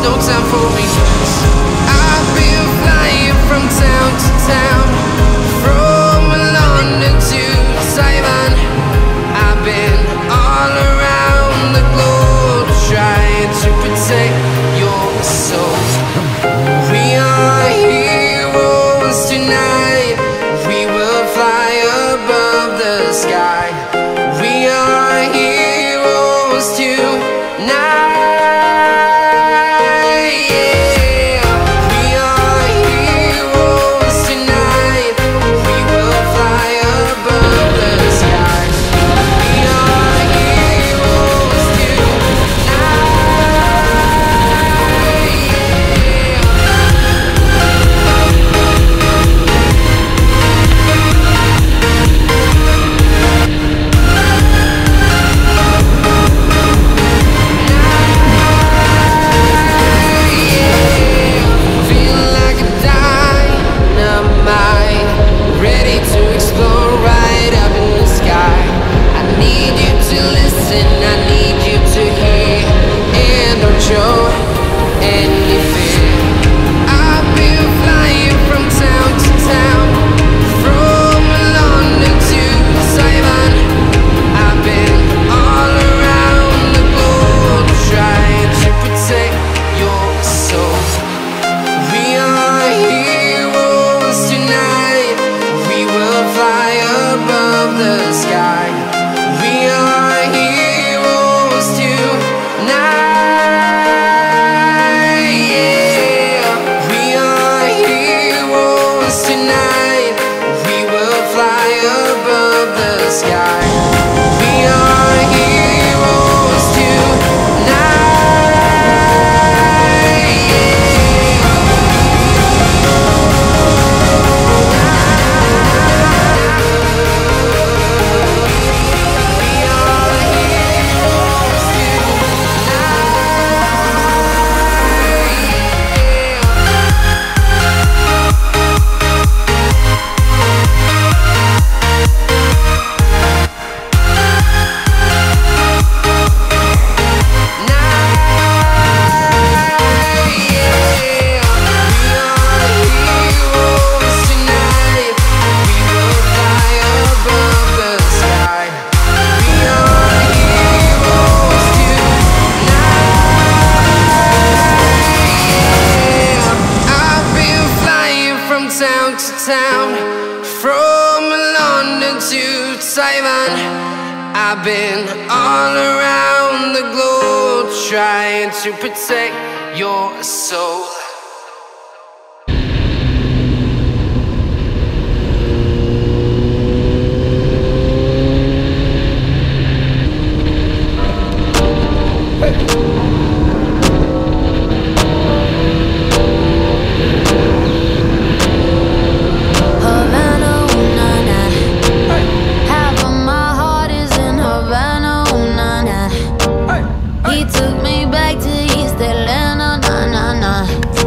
no time for regrets. I've been flying from town to town, from London to Taiwan. I've been all around the globe trying to protect your soul. We are heroes tonight. We will fly above the sky. We are heroes tonight. From London to Taiwan, I've been all around the globe trying to protect your soul. He took me back to East Atlanta, nah, nah, nah.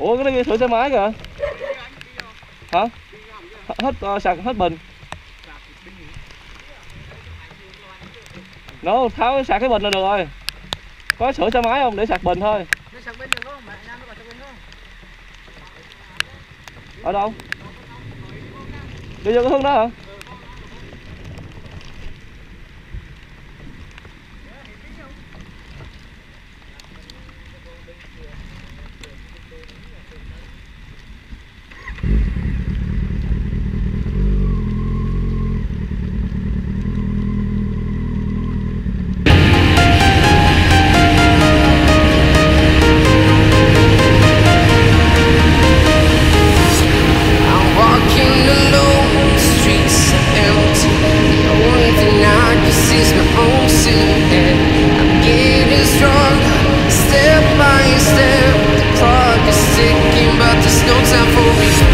Ủa cái sửa xe máy kìa. Hả? Hết sạc hết bình. Nó tháo sạc cái bình là được rồi. Có sửa xe máy không để sạc bình thôi. Sạc bình được không? Mẹ Nam nó còn sạc bình không? Ở đâu? Đi vô cái hướng đó hả? Step by step, the clock is ticking, but there's no time for me.